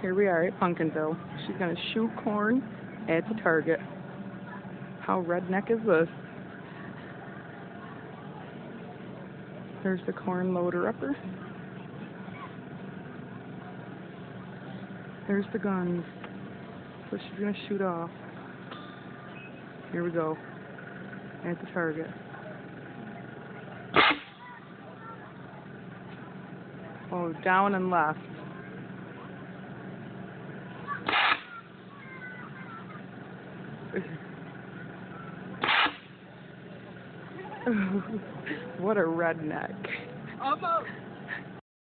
Here we are at Pumpkinville. She's going to shoot corn at the target. How redneck is this? There's the corn loader upper. There's the guns. So she's going to shoot off. Here we go. At the target. Oh, down and left. What a redneck. Almost.